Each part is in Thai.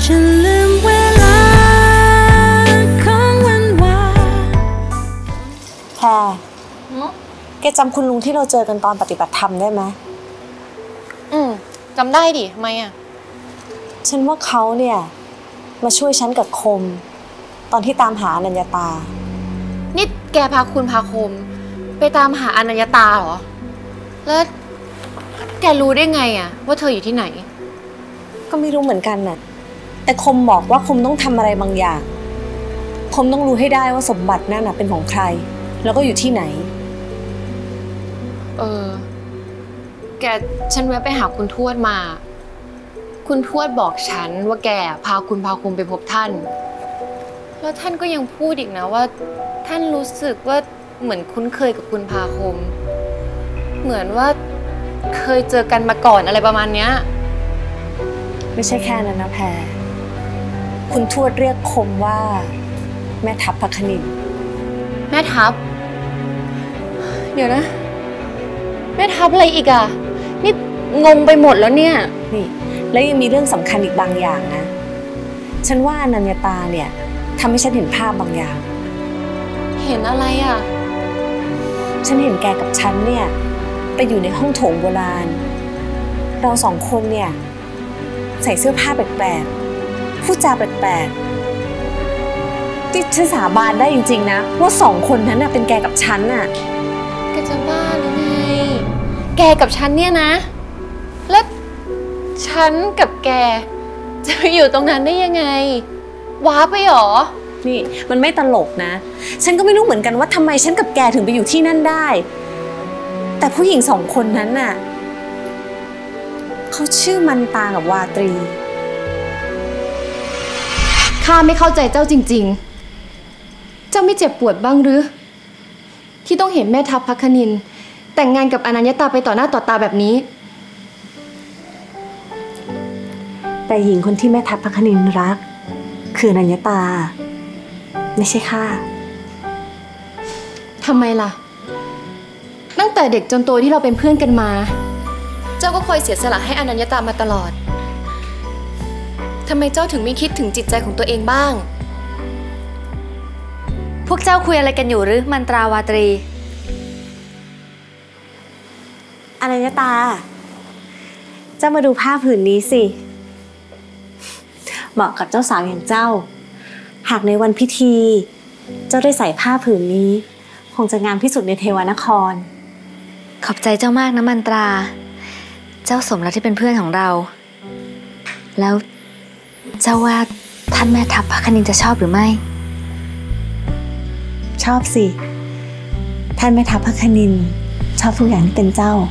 ฉันลืมเวลาของวันวานแพรแกจำคุณลุงที่เราเจอกันตอนปฏิบัติธรรมได้ไหมจำได้ดิทำไมอ่ะฉันว่าเขาเนี่ยมาช่วยฉันกับคมตอนที่ตามหาอนัญญาตานี่แกพาคุณพาคมไปตามหาอนัญญาตาเหรอแล้วแกรู้ได้ไงอ่ะว่าเธออยู่ที่ไหนก็ไม่รู้เหมือนกันน่ะแต่คมบอกว่าคมต้องทำอะไรบางอย่างคมต้องรู้ให้ได้ว่าสมบัตินั่นน่ะเป็นของใครแล้วก็อยู่ที่ไหนแกฉันแวะไปหาคุณทวดมาคุณทวดบอกฉันว่าแกพาคุณพาคมไปพบท่านแล้วท่านก็ยังพูดอีกนะว่าท่านรู้สึกว่าเหมือนคุ้นเคยกับคุณพาคมเหมือนว่าเคยเจอกันมาก่อนอะไรประมาณเนี้ยไม่ใช่แค่นั้นนะแพรคุณทวดเรียกคมว่าแม่ทัพพคนินแม่ทัพเดี๋ยวนะแม่ทัพอะไรอีกอ่ะนี่งงไปหมดแล้วเนี่ยนี่แล้วยังมีเรื่องสำคัญอีกบางอย่างนะฉันว่าอนัญญาตาเนี่ยทำให้ฉันเห็นภาพบางอย่างเห็นอะไรอ่ะฉันเห็นแกกับฉันเนี่ยไปอยู่ในห้องโถงโบราณเราสองคนเนี่ยใส่เสื้อผ้าแปลกๆพูดจาแปลกๆที่ฉันสาบานได้จริงๆนะว่าสองคนนั้นน่ะเป็นแกกับฉันน่ะแกจะบ้าหรือไงแกกับฉันเนี่ยนะแล้วฉันกับแกจะไปอยู่ตรงนั้นได้ยังไงว้าไปหรอนี่มันไม่ตลกนะฉันก็ไม่รู้เหมือนกันว่าทำไมฉันกับแกถึงไปอยู่ที่นั่นได้แต่ผู้หญิงสองคนนั้นน่ะเขาชื่อมันตากับวาตรีข้าไม่เข้าใจเจ้าจริงๆเจ้าไม่เจ็บปวดบ้างหรือที่ต้องเห็นแม่ทัพพคนินแต่งงานกับอนัญญาตาไปต่อหน้าต่อตาแบบนี้แต่หญิงคนที่แม่ทัพพคนินรักคืออนัญญาตาไม่ใช่ข้าทำไมล่ะตั้งแต่เด็กจนโตที่เราเป็นเพื่อนกันมาเจ้าก็คอยเสียสละให้อนัญญาตามาตลอดทำไมเจ้าถึงไม่คิดถึงจิตใจของตัวเองบ้างพวกเจ้าคุยอะไรกันอยู่หรือมันตราวาตรีอนัญญาตาเจ้ามาดูผ้าผืนนี้สิเหมาะกับเจ้าสาวอย่างเจ้าหากในวันพิธีเจ้าได้ใส่ผ้าผืนนี้คงจะงามที่สุดในเทวานครขอบใจเจ้ามากนะมันตราเจ้าสมแล้วที่เป็นเพื่อนของเราแล้วเจ้าว่าท่านแม่ทัพพคนินจะชอบหรือไม่ชอบสิท่านแม่ทัพพคนินชอบทุกอย่างที่เป็นเจ้า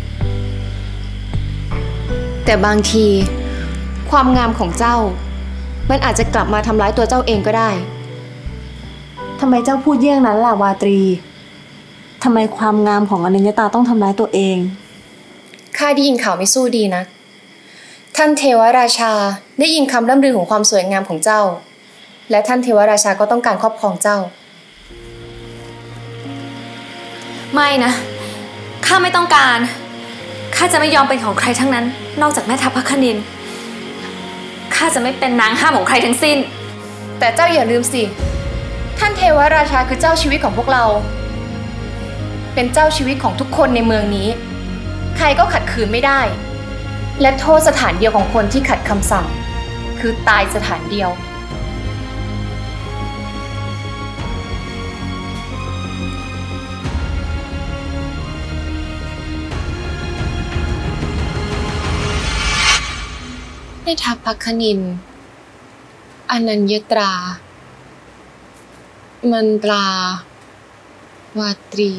แต่บางทีความงามของเจ้ามันอาจจะกลับมาทำร้ายตัวเจ้าเองก็ได้ทำไมเจ้าพูดเยี่ยงนั้นล่ะวาตรีทำไมความงามของอนัญญาตาต้องทำร้ายตัวเองข้าได้ยินข่าวไม่สู้ดีนะท่านเทวราชาได้ยินคำร่ำลือของความสวยงามของเจ้าและท่านเทวราชาก็ต้องการครอบครองเจ้าไม่นะข้าไม่ต้องการข้าจะไม่ยอมเป็นของใครทั้งนั้นนอกจากแม่ทัพพคนินข้าจะไม่เป็นนางห้ามของใครทั้งสิ้นแต่เจ้าอย่าลืมสิท่านเทวราชาคือเจ้าชีวิตของพวกเราเป็นเจ้าชีวิตของทุกคนในเมืองนี้ใครก็ขัดขืนไม่ได้และโทษสถานเดียวของคนที่ขัดคำสั่งคือตายสถานเดียวแม่ทัพพคนินอนัญญตรามันตราวาตรี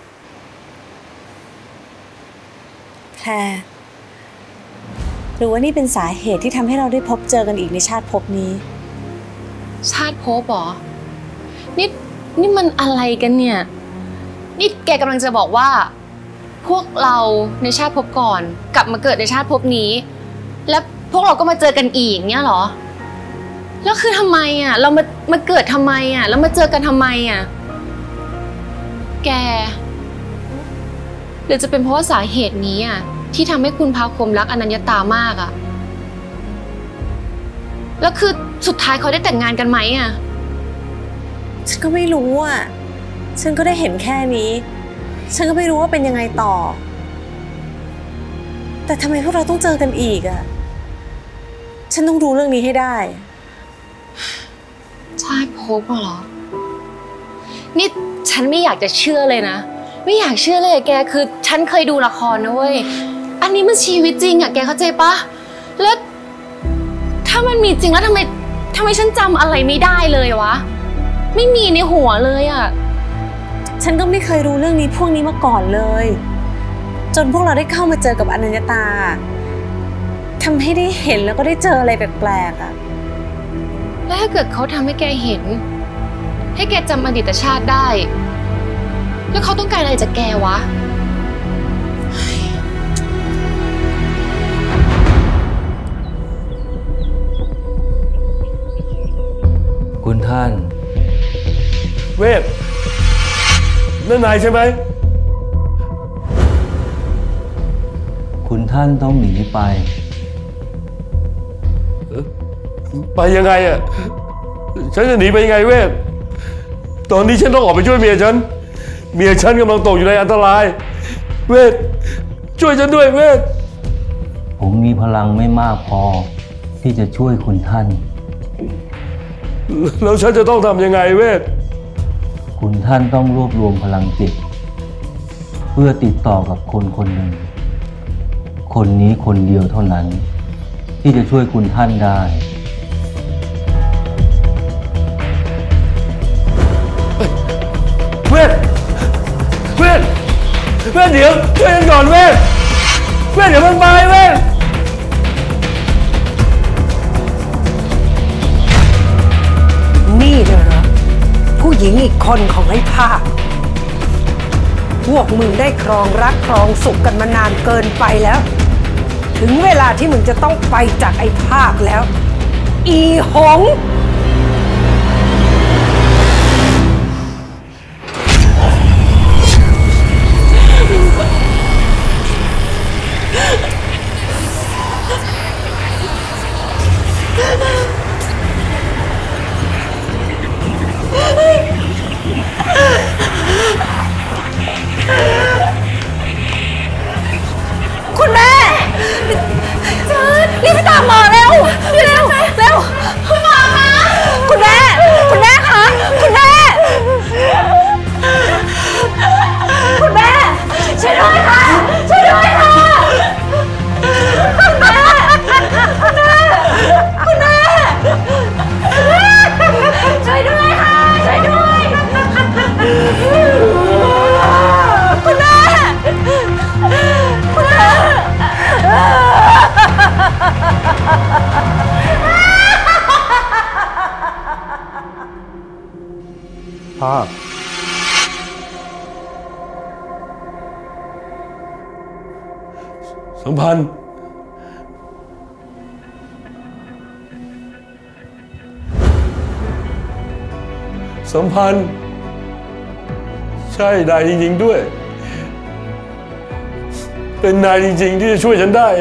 แพรหรือว่านี่เป็นสาเหตุที่ทำให้เราได้พบเจอกันอีกในชาติภพนี้ชาติภพเหรอนี่มันอะไรกันเนี่ยนี่แกกำลังจะบอกว่าพวกเราในชาติภพก่อนกลับมาเกิดในชาติภพนี้แล้วพวกเราก็มาเจอกันอีกเนี่ยเหรอแล้วคือทำไมอ่ะเรามาเกิดทำไมอ่ะแล้วมาเจอกันทำไมอ่ะแกหรือจะเป็นเพราะว่าสาเหตุนี้อ่ะที่ทำให้คุณพาคมรักอนัญญตามากอ่ะแล้วคือสุดท้ายเขาได้แต่งงานกันไหมอ่ะฉันก็ไม่รู้อ่ะฉันก็ได้เห็นแค่นี้ฉันก็ไม่รู้ว่าเป็นยังไงต่อแต่ทำไมพวกเราต้องเจอกันอีกอ่ะฉันต้องรู้เรื่องนี้ให้ได้ชาติภพเหรอนี่ฉันไม่อยากจะเชื่อเลยนะไม่อยากเชื่อเลยแกคือฉันเคยดูละครนะเว้ยอันนี้มันชีวิตจริงอ่ะแกเข้าใจปะแล้วถ้ามันมีจริงแล้วทำไมฉันจำอะไรไม่ได้เลยวะไม่มีในหัวเลยอ่ะฉันก็ไม่เคยรู้เรื่องนี้พวกนี้มาก่อนเลยจนพวกเราได้เข้ามาเจอกับอนัญญตาทำให้ได้เห็นแล้วก็ได้เจออะไรแปลกๆอ่ะแล้วถ้าเกิดเขาทำให้แกเห็นให้แกจำอดีตชาติได้แล้วเขาต้องการอะไรจากแกวะคุณท่านเวทนั่นนายใช่ไหมคุณท่านต้องหนีไปไปยังไงอ่ะฉันจะหนีไปยังไงเวทตอนนี้ฉันต้องออกไปช่วยเมียฉันกำลังตกอยู่ในอันตรายเวทช่วยฉันด้วยเวทผมมีพลังไม่มากพอที่จะช่วยคุณท่านแล้วฉันจะต้องทำยังไงเวทคุณท่านต้องรวบรวมพลังจิตเพื่อติดต่อกับคนคนหนึ่งคนนี้คนเดียวเท่านั้นที่จะช่วยคุณท่านได้เวทเดี๋ยวช่วยกันก่อนเวทเดี๋ยวมันไปเวทนี่เหรอผู้หญิงอีกคนของไอ้ภาคพวกมึงได้ครองรักครองสุขกันมานานเกินไปแล้วถึงเวลาที่มึงจะต้องไปจากไอ้ภาคแล้วอีหงคุณแม่รีบไปตามหมอเร็วคุณหมอคะคุณแม่คะคุณแม่ช่วยด้วยค่ะช่วยด้วยค่ะคุณแม่ช่วยด้วยค่ะช่วยด้วยคุณแม่ภาคสัมพันธ์ใช่นายจริงๆด้วยเป็นนายจริงๆที่จะช่วยฉันได้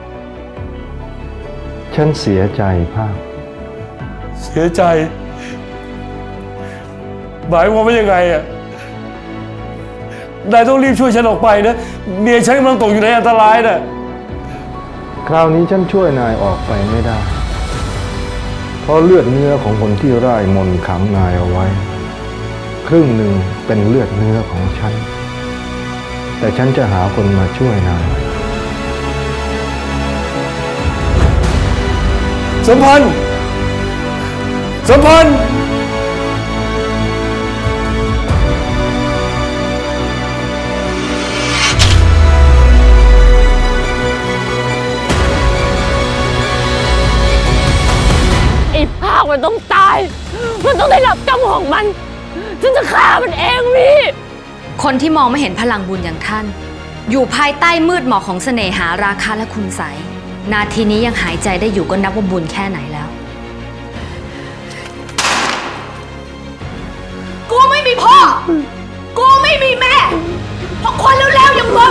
ฉันเสียใจภาคเสียใจหมายความว่ายังไงอ่ะนายต้องรีบช่วยฉันออกไปนะเมียฉันกำลังตกอยู่ในอันตรายนะคราวนี้ฉันช่วยนายออกไปไม่ได้เพราะเลือดเนื้อของคนที่ร่ายมนต์ขังนายเอาไว้ครึ่งหนึ่งเป็นเลือดเนื้อของฉันแต่ฉันจะหาคนมาช่วยนายสัมพันธ์ไอ้ภาคมันต้องตายมันต้องได้รับกรรมของมันฉันจะฆ่ามันเองพี่คนที่มองไม่เห็นพลังบุญอย่างท่านอยู่ภายใต้มืดหมอกของเสน่หาราคะและคุณไสยนาทีนี้ยังหายใจได้อยู่ก็นับว่าบุญแค่ไหนแล้วกูไม่มีพ่อกูไม่มีแม่เพราะคนแล้วๆอย่างมึง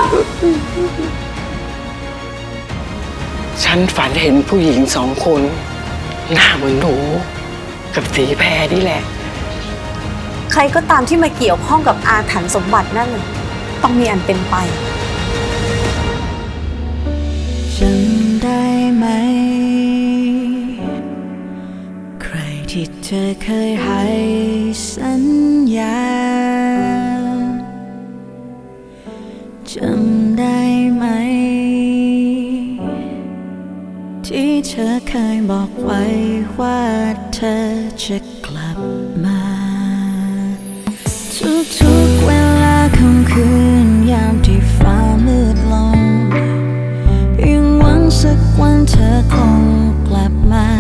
ฉันฝันเห็นผู้หญิง2 คนหน้าเหมือนหนูกับสีแพรนี่แหละใครก็ตามที่มาเกี่ยวข้องกับอาถรรพ์สมบัตินั่นต้องมีอันเป็นไปจำได้ไหมใครที่เธอเคยให้สัญญาจำได้ไหมที่เธอเคยบอกไว้ว่าเธอจะกลับมาทุกๆเวลาของคืนยามที่ฟ้ามืดลงยังหวังสักวันเธอคงกลับมา